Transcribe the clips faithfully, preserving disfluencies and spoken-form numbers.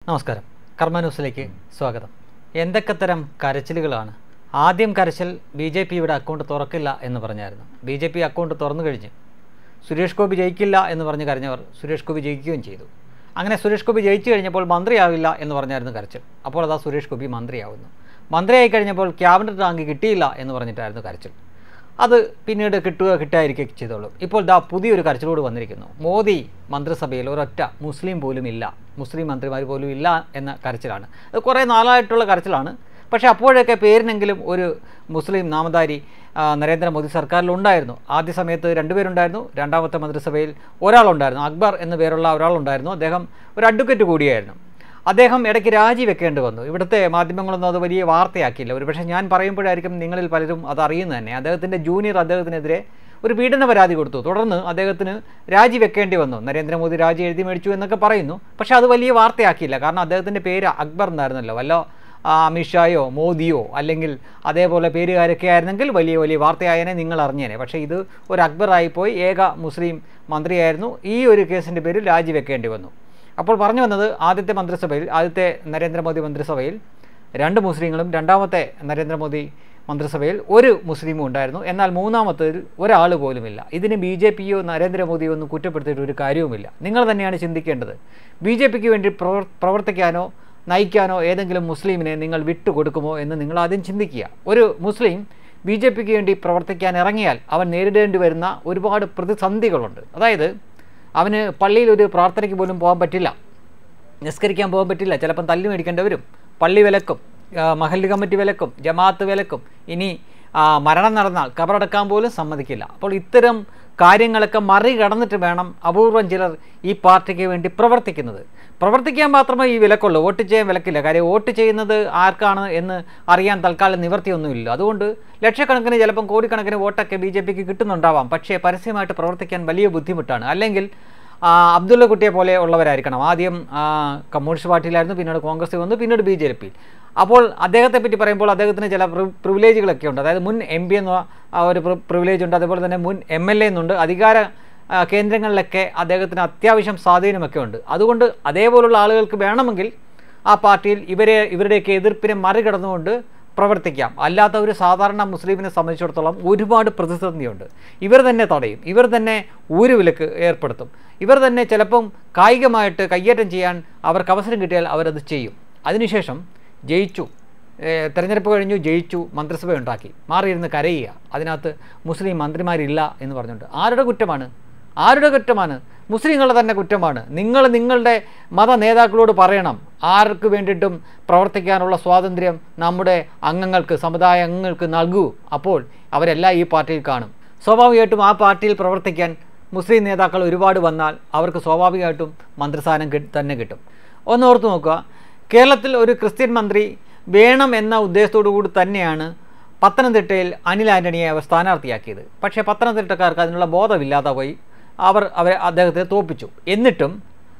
നമസ്കാരം. കർമ്മ ന്യൂസിലേക്ക് സ്വാഗതം. എന്തൊക്കെ തരം കരച്ചിലുകളാണ്. ആദ്യം കരച്ചിൽ ബി ജെ പിയുടെ അക്കൗണ്ട് തുറക്കില്ല എന്ന് പറഞ്ഞായിരുന്നു. ബി ജെ പി അക്കൗണ്ട് തുറന്നു കഴിഞ്ഞ് സുരേഷ് ഗോപി ജയിക്കില്ല എന്ന് പറഞ്ഞ് കരഞ്ഞവർ സുരേഷ് ഗോപി ജയിക്കുകയും ചെയ്തു. അങ്ങനെ സുരേഷ് ഗോപി ജയിച്ചു കഴിഞ്ഞപ്പോൾ മന്ത്രിയാവില്ല എന്ന് പറഞ്ഞായിരുന്നു കരച്ചിൽ. അപ്പോൾ അതാ സുരേഷ് ഗോപി മന്ത്രിയാവുന്നു. മന്ത്രിയായി കഴിഞ്ഞപ്പോൾ ക്യാബിനറ്റ് റാങ്ക് കിട്ടിയില്ല എന്ന് പറഞ്ഞിട്ടായിരുന്നു കരച്ചിൽ. അത് പിന്നീട് കിട്ടുക കിട്ടാതിരിക്കുകയൊക്കെ ചെയ്തോളൂ. ഇപ്പോൾ ദാ പുതിയൊരു കരച്ചിലോട് വന്നിരിക്കുന്നു. മോദി മന്ത്രിസഭയിൽ ഒരൊറ്റ മുസ്ലിം പോലും ഇല്ല, മുസ്ലിം മന്ത്രിമാർ പോലും ഇല്ല എന്ന കരച്ചിലാണ്. അത് കുറേ നാളായിട്ടുള്ള കരച്ചിലാണ്. പക്ഷേ അപ്പോഴൊക്കെ പേരിനെങ്കിലും ഒരു മുസ്ലിം നാമധാരി നരേന്ദ്രമോദി സർക്കാരിലുണ്ടായിരുന്നു. ആദ്യ സമയത്ത് രണ്ടുപേരുണ്ടായിരുന്നു. രണ്ടാമത്തെ മന്ത്രിസഭയിൽ ഒരാളുണ്ടായിരുന്നു, അക്ബർ എന്ന പേരുള്ള ഒരാളുണ്ടായിരുന്നു. അദ്ദേഹം ഒരു അഡ്വക്കേറ്റ് കൂടിയായിരുന്നു. അദ്ദേഹം ഇടയ്ക്ക് രാജിവെക്കേണ്ടി വന്നു. ഇവിടുത്തെ മാധ്യമങ്ങളൊന്നും അത് വലിയ വാർത്തയാക്കിയില്ല. ഒരു പക്ഷേ ഞാൻ പറയുമ്പോഴായിരിക്കും നിങ്ങളിൽ പലരും അത് അറിയുന്നത് തന്നെ. അദ്ദേഹത്തിൻ്റെ ജൂനിയർ അദ്ദേഹത്തിനെതിരെ ഒരു പീഡന പരാതി കൊടുത്തു. തുടർന്ന് അദ്ദേഹത്തിന് രാജിവെക്കേണ്ടി വന്നു. നരേന്ദ്രമോദി രാജി എഴുതി മേടിച്ചു എന്നൊക്കെ പറയുന്നു. പക്ഷേ അത് വലിയ വാർത്തയാക്കിയില്ല. കാരണം അദ്ദേഹത്തിൻ്റെ പേര് അക്ബർ എന്നായിരുന്നല്ലോ. വല്ല അമിത്ഷായോ മോദിയോ അല്ലെങ്കിൽ അതേപോലെ പേരുകാരൊക്കെ ആയിരുന്നെങ്കിൽ വലിയ വലിയ വാർത്തയായനെ നിങ്ങൾ അറിഞ്ഞേനെ. പക്ഷേ ഇത് ഒരു അക്ബറായിപ്പോയി. ഏക മുസ്ലിം മന്ത്രിയായിരുന്നു. ഈ ഒരു കേസിൻ്റെ പേരിൽ രാജിവെക്കേണ്ടി വന്നു. അപ്പോൾ പറഞ്ഞു വന്നത്, ആദ്യത്തെ മന്ത്രിസഭയിൽ ആദ്യത്തെ നരേന്ദ്രമോദി മന്ത്രിസഭയിൽ രണ്ട് മുസ്ലിങ്ങളും രണ്ടാമത്തെ നരേന്ദ്രമോദി മന്ത്രിസഭയിൽ ഒരു മുസ്ലിമും ഉണ്ടായിരുന്നു. എന്നാൽ മൂന്നാമത്തേതിൽ ഒരാൾ പോലുമില്ല. ഇതിന് ബി ജെ പിയോ നരേന്ദ്രമോദിയോ ഒന്നും കുറ്റപ്പെടുത്തിയിട്ട് ഒരു കാര്യവുമില്ല. നിങ്ങൾ തന്നെയാണ് ചിന്തിക്കേണ്ടത്. ബി ജെ പിക്ക് വേണ്ടി പ്രവർത്തിക്കാനോ നയിക്കാനോ ഏതെങ്കിലും മുസ്ലിമിനെ നിങ്ങൾ വിട്ടുകൊടുക്കുമോ എന്ന് നിങ്ങൾ ആദ്യം ചിന്തിക്കുക. ഒരു മുസ്ലിം ബി ജെ പിക്ക് വേണ്ടി പ്രവർത്തിക്കാൻ ഇറങ്ങിയാൽ അവൻ നേരിടേണ്ടി വരുന്ന ഒരുപാട് പ്രതിസന്ധികളുണ്ട്. അതായത് അവന് പള്ളിയിൽ ഒരു പ്രാർത്ഥനയ്ക്ക് പോലും പോകാൻ പറ്റില്ല, നിസ്കരിക്കാൻ പോകാൻ പറ്റില്ല, ചിലപ്പം തല്ലു മേടിക്കേണ്ടി വരും. പള്ളി വിലക്കും, മഹല്ല് കമ്മിറ്റി വിലക്കും, ജമാഅത്ത് വിലക്കും. ഇനി മരണം നടന്നാൽ ഖബറടക്കാൻ പോലും സമ്മതിക്കില്ല. അപ്പോൾ ഇത്തരം കാര്യങ്ങളൊക്കെ മറികടന്നിട്ട് വേണം അപൂർവം ചിലർ ഈ പാർട്ടിക്ക് വേണ്ടി പ്രവർത്തിക്കുന്നത്. പ്രവർത്തിക്കാൻ മാത്രമേ ഈ വിലക്കുള്ളൂ, വോട്ട് ചെയ്യാൻ വിലക്കില്ല. കാര്യം വോട്ട് ചെയ്യുന്നത് ആർക്കാണ് എന്ന് അറിയാൻ തൽക്കാലം നിവൃത്തിയൊന്നുമില്ല. അതുകൊണ്ട് ലക്ഷക്കണക്കിന് ചിലപ്പം കോടിക്കണക്കിന് വോട്ടൊക്കെ ബി ജെ പിക്ക് കിട്ടുന്നുണ്ടാവാം. പക്ഷേ പരസ്യമായിട്ട് പ്രവർത്തിക്കാൻ വലിയ ബുദ്ധിമുട്ടാണ്. അല്ലെങ്കിൽ അബ്ദുള്ള കുട്ടിയെ പോലെ ഉള്ളവരായിരിക്കണം. ആദ്യം കമ്മ്യൂണിസ്റ്റ് പാർട്ടിയിലായിരുന്നു, പിന്നീട് കോൺഗ്രസ് വന്നു, പിന്നീട് ബി ജെ പി. അപ്പോൾ അദ്ദേഹത്തെ പറ്റി പറയുമ്പോൾ അദ്ദേഹത്തിന് ചില പ്രിവിലേജുകളൊക്കെ ഉണ്ട്. അതായത് മുൻ എം പി എന്ന ഒരു പ്രിവിലേജ് ഉണ്ട്. അതുപോലെ തന്നെ മുൻ എം എൽ എ എന്നുണ്ട്. അധികാര കേന്ദ്രങ്ങളിലൊക്കെ അദ്ദേഹത്തിന് അത്യാവശ്യം സ്വാധീനമൊക്കെ ഉണ്ട്. അതുകൊണ്ട് അതേപോലുള്ള ആളുകൾക്ക് വേണമെങ്കിൽ ആ പാർട്ടിയിൽ ഇവരെ ഇവരുടെയൊക്കെ എതിർപ്പിനെ മറികടന്നുകൊണ്ട് പ്രവർത്തിക്കാം. അല്ലാത്ത ഒരു സാധാരണ മുസ്ലിമിനെ സംബന്ധിച്ചിടത്തോളം ഒരുപാട് പ്രതിസന്ധിയുണ്ട്. ഇവർ തന്നെ തടയും, ഇവർ തന്നെ ഊരുവിലക്ക് ഏർപ്പെടുത്തും, ഇവർ തന്നെ ചിലപ്പം കായികമായിട്ട് കയ്യേറ്റം ചെയ്യാൻ അവർക്ക് അവസരം കിട്ടിയാൽ അവരത് ചെയ്യും. അതിനുശേഷം ജയിച്ചു, തെരഞ്ഞെടുപ്പ് കഴിഞ്ഞു, ജയിച്ചു, മന്ത്രിസഭ ഉണ്ടാക്കി, മാറിയിരുന്ന് കരയുക. അതിനകത്ത് മുസ്ലിം മന്ത്രിമാരില്ല എന്ന് പറഞ്ഞുകൊണ്ട് ആരുടെ കുറ്റമാണ്? ആരുടെ കുറ്റമാണ്? മുസ്ലിങ്ങളുടെ തന്നെ കുറ്റമാണ്. നിങ്ങൾ നിങ്ങളുടെ മത നേതാക്കളോട് പറയണം, ആർക്ക് വേണ്ടിയിട്ടും പ്രവർത്തിക്കാനുള്ള സ്വാതന്ത്ര്യം നമ്മുടെ അംഗങ്ങൾക്ക്, സമുദായ അംഗങ്ങൾക്ക് നൽകൂ. അപ്പോൾ അവരെല്ലാം ഈ പാർട്ടിയിൽ കാണും. സ്വാഭാവികമായിട്ടും ആ പാർട്ടിയിൽ പ്രവർത്തിക്കാൻ മുസ്ലിം നേതാക്കൾ ഒരുപാട് വന്നാൽ അവർക്ക് സ്വാഭാവികമായിട്ടും മന്ത്രിസ്ഥാനം തന്നെ കിട്ടും. ഒന്ന് ഓർത്ത് നോക്കുക, കേരളത്തിൽ ഒരു ക്രിസ്ത്യൻ മന്ത്രി വേണം എന്ന ഉദ്ദേശത്തോടു കൂടി തന്നെയാണ് പത്തനംതിട്ടയിൽ അനിൽ ആൻ്റണിയെ അവർ സ്ഥാനാർത്ഥിയാക്കിയത്. പക്ഷേ പത്തനംതിട്ടക്കാർക്ക് അതിനുള്ള ബോധമില്ലാതെ പോയി. അവർ അവർ അദ്ദേഹത്തെ തോൽപ്പിച്ചു. എന്നിട്ടും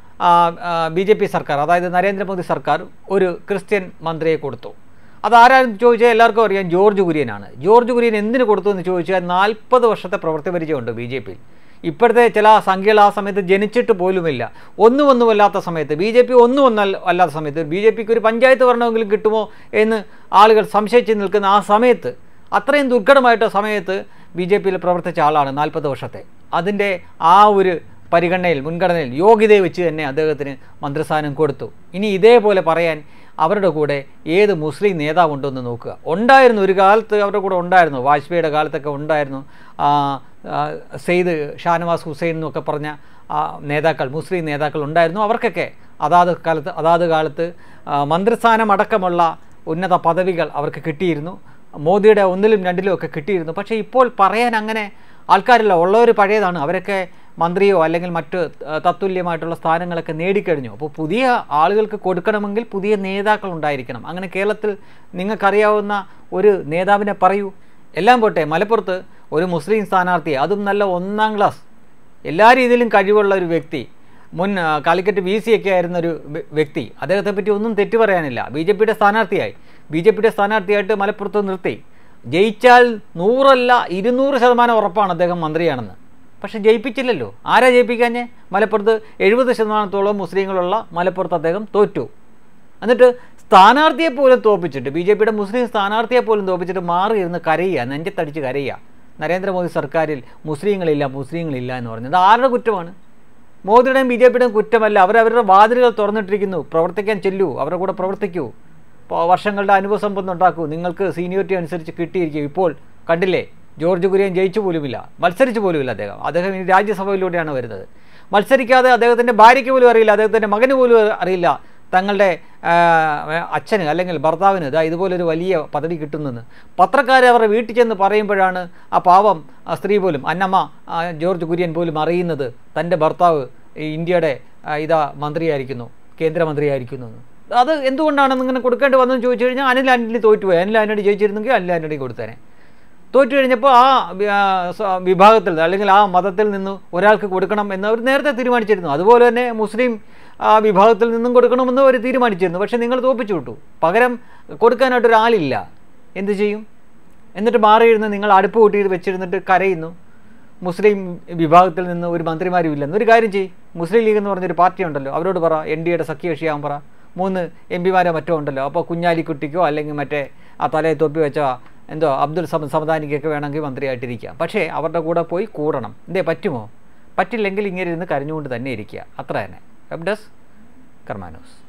ബി ജെ പി സർക്കാർ, അതായത് നരേന്ദ്രമോദി സർക്കാർ ഒരു ക്രിസ്ത്യൻ മന്ത്രിയെ കൊടുത്തു. അതാരാന്ന് ചോദിച്ചാൽ എല്ലാവർക്കും അറിയാം, ജോർജ് കുര്യനാണ്. ജോർജ് കുര്യൻ എന്തിനു കൊടുത്തു എന്ന് ചോദിച്ചാൽ നാൽപ്പത് വർഷത്തെ പ്രവൃത്തി പരിചയമുണ്ട് ബി ജെ പിയിൽ. ഇപ്പോഴത്തെ ചില സംഖ്യകൾ ആ സമയത്ത് ജനിച്ചിട്ട് പോലുമില്ല. ഒന്നും ഒന്നുമല്ലാത്ത സമയത്ത്, ബി ജെ പി ഒന്നും ഒന്നല്ല അല്ലാത്ത സമയത്ത്, ബി ജെ പിക്ക് ഒരു പഞ്ചായത്ത് ഭരണമെങ്കിലും കിട്ടുമോ എന്ന് ആളുകൾ സംശയിച്ച് നിൽക്കുന്ന ആ സമയത്ത്, അത്രയും ദുർഘടമായിട്ട് സമയത്ത് ബി ജെ പിയിൽ പ്രവർത്തിച്ച ആളാണ് നാൽപ്പത് വർഷത്തെ. അതിൻ്റെ ആ ഒരു പരിഗണനയിൽ, മുൻഗണനയിൽ, യോഗ്യതയെ വെച്ച് തന്നെ അദ്ദേഹത്തിന് മന്ത്രിസ്ഥാനം കൊടുത്തു. ഇനി ഇതേപോലെ പറയാൻ അവരുടെ കൂടെ ഏത് മുസ്ലിം നേതാവുണ്ടെന്ന് നോക്കുക. ഉണ്ടായിരുന്നു, ഒരു കാലത്ത് അവരുടെ കൂടെ ഉണ്ടായിരുന്നു, വാജ്പേയിയുടെ കാലത്തൊക്കെ ഉണ്ടായിരുന്നു. സെയ്ദ് ഷാനവാസ് ഹുസൈൻ എന്നൊക്കെ പറഞ്ഞ നേതാക്കൾ, മുസ്ലിം നേതാക്കൾ ഉണ്ടായിരുന്നു. അവർക്കൊക്കെ അതാത് കാലത്ത് അതാത് കാലത്ത് മന്ത്രിസ്ഥാനം അടക്കമുള്ള ഉന്നത പദവികൾ അവർക്ക് കിട്ടിയിരുന്നു. മോദിയുടെ ഒന്നിലും രണ്ടിലും ഒക്കെ കിട്ടിയിരുന്നു. പക്ഷേ ഇപ്പോൾ പറയാൻ അങ്ങനെ ആൾക്കാരില്ല. ഉള്ളവർ പഴയതാണ്. അവരൊക്കെ മന്ത്രിയോ അല്ലെങ്കിൽ മറ്റ് തത്തുല്യമായിട്ടുള്ള സ്ഥാനങ്ങളൊക്കെ നേടിക്കഴിഞ്ഞു. അപ്പോൾ പുതിയ ആളുകൾക്ക് കൊടുക്കണമെങ്കിൽ പുതിയ നേതാക്കൾ ഉണ്ടായിരിക്കണം. അങ്ങനെ കേരളത്തിൽ നിങ്ങൾക്കറിയാവുന്ന ഒരു നേതാവിനെ പറയൂ. എല്ലാം പോട്ടെ, മലപ്പുറത്ത് ഒരു മുസ്ലിം സ്ഥാനാർത്ഥി, അതും നല്ല ഒന്നാം ക്ലാസ്, എല്ലാ രീതിയിലും കഴിവുള്ള ഒരു വ്യക്തി, മുൻ കാലിക്കറ്റ് വി സി ഒക്കെ ആയിരുന്നൊരു വ്യക്തി, അദ്ദേഹത്തെ പറ്റി ഒന്നും തെറ്റു പറയാനില്ല. ബി ജെ പിയുടെ സ്ഥാനാർത്ഥിയായി ബി ജെ പിയുടെ സ്ഥാനാർത്ഥിയായിട്ട് മലപ്പുറത്ത് നിർത്തി. ജയിച്ചാൽ നൂറല്ല ഇരുന്നൂറ് ശതമാനം ഉറപ്പാണ് അദ്ദേഹം മന്ത്രിയാണെന്ന്. പക്ഷെ ജയിപ്പിച്ചില്ലല്ലോ. ആരാ ജയിപ്പിക്കാഞ്ഞേ? മലപ്പുറത്ത് എഴുപത് ശതമാനത്തോളം മുസ്ലിങ്ങളുള്ള മലപ്പുറത്ത് അദ്ദേഹം തോറ്റു. എന്നിട്ട് സ്ഥാനാർത്ഥിയെ പോലും തോപ്പിച്ചിട്ട് ബി ജെ പിയുടെ മുസ്ലിം സ്ഥാനാർത്ഥിയെ പോലും തോപ്പിച്ചിട്ട് മാറി ഇരുന്ന് കരയുക, നെഞ്ചത്തടിച്ച് കരയുക. നരേന്ദ്രമോദി സർക്കാരിൽ മുസ്ലിങ്ങളില്ല മുസ്ലിങ്ങളില്ല എന്ന് പറഞ്ഞത് ആരുടെ കുറ്റമാണ്? മോദിയുടെയും ബി ജെ പിയുടെയും കുറ്റമല്ല. അവരവരുടെ വാതിലുകൾ തുറന്നിട്ടിരിക്കുന്നു. പ്രവർത്തിക്കാൻ ചെല്ലൂ, അവരുടെ കൂടെ പ്രവർത്തിക്കൂ, വർഷങ്ങളുടെ അനുഭവ സമ്പത്ത് ഉണ്ടാക്കൂ. നിങ്ങൾക്ക് സീനിയോറിറ്റി അനുസരിച്ച് കിട്ടിയിരിക്കും. ഇപ്പോൾ കണ്ടില്ലേ, ജോർജ് കുര്യൻ ജയിച്ചു പോലുമില്ല, മത്സരിച്ചു പോലുമില്ല അദ്ദേഹം. അദ്ദേഹം ഇനി രാജ്യസഭയിലൂടെയാണ് വരുന്നത്. മത്സരിക്കാതെ അദ്ദേഹത്തിൻ്റെ ഭാര്യയ്ക്ക് പോലും അറിയില്ല, അദ്ദേഹത്തിൻ്റെ മകന് പോലും അറിയില്ല തങ്ങളുടെ അച്ഛന് അല്ലെങ്കിൽ ഭർത്താവിന് ഇതാ ഇതുപോലൊരു വലിയ പദവി കിട്ടുന്നെന്ന്. പത്രക്കാരെ അവരുടെ വീട്ടിൽ ചെന്ന് പറയുമ്പോഴാണ് ആ പാവം സ്ത്രീ പോലും, അന്നമ്മ ജോർജ് കുര്യൻ പോലും അറിയുന്നത് തൻ്റെ ഭർത്താവ് ഇന്ത്യയുടെ ഇതാ മന്ത്രിയായിരിക്കുന്നു, കേന്ദ്രമന്ത്രിയായിരിക്കുന്നു എന്ന്. അത് എന്തുകൊണ്ടാണെന്ന് ഇങ്ങനെ കൊടുക്കേണ്ടി വന്നതെന്ന് ചോദിച്ചു കഴിഞ്ഞാൽ അനിൽ ആൻ്റണി തോറ്റുപോയി. അനിൽ ആൻ്റണി ജയിച്ചിരുന്നെങ്കിൽ അനിൽ ആൻ്റണി കൊടുത്തേനെ. തോറ്റു കഴിഞ്ഞപ്പോൾ ആ വിഭാഗത്തിൽ അല്ലെങ്കിൽ ആ മതത്തിൽ നിന്ന് ഒരാൾക്ക് കൊടുക്കണം എന്ന് അവർ നേരത്തെ തീരുമാനിച്ചിരുന്നു. അതുപോലെ തന്നെ മുസ്ലിം ആ വിഭാഗത്തിൽ നിന്നും കൊടുക്കണമെന്ന് അവർ തീരുമാനിച്ചിരുന്നു. പക്ഷേ നിങ്ങൾ തോപ്പിച്ചു വിട്ടു. പകരം കൊടുക്കാനായിട്ടൊരാളില്ല. എന്ത് ചെയ്യും? എന്നിട്ട് മാറിയിരുന്ന് നിങ്ങൾ അടുപ്പ് കൂട്ടി വെച്ചിരുന്നിട്ട് കരയുന്നു. മുസ്ലിം വിഭാഗത്തിൽ നിന്ന് ഒരു മന്ത്രിമാരും ഇല്ലെന്ന്. ഒരു കാര്യം ചെയ്യും, മുസ്ലിം ലീഗ് എന്ന് പറഞ്ഞൊരു പാർട്ടി ഉണ്ടല്ലോ, അവരോട് പറ, എൻ ഡി എയുടെ സഖ്യകക്ഷിയാകാൻ പറ. മൂന്ന് എം പിമാരോ മറ്റോ ഉണ്ടല്ലോ. അപ്പോൾ കുഞ്ഞാലിക്കുട്ടിക്കോ അല്ലെങ്കിൽ മറ്റേ ആ തലയെ തൊപ്പി വെച്ച എന്തോ അബ്ദുൽ സമ സമദാനിക്കൊക്കെ വേണമെങ്കിൽ മന്ത്രിയായിട്ടിരിക്കുക. പക്ഷേ അവരുടെ കൂടെ പോയി കൂടണം. എന്തേ പറ്റുമോ? പറ്റില്ലെങ്കിൽ ഇങ്ങനെ ഇരുന്ന് കരഞ്ഞുകൊണ്ട് തന്നെ ഇരിക്കുക. അത്ര തന്നെ. Web desk Karma news.